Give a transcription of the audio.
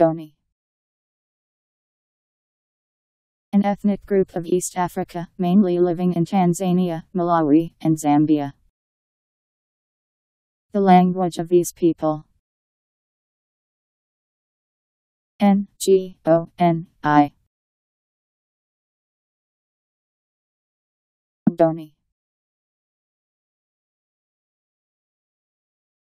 Ngoni. An ethnic group of East Africa, mainly living in Tanzania, Malawi, and Zambia. The language of these people. Ngoni. Ngoni.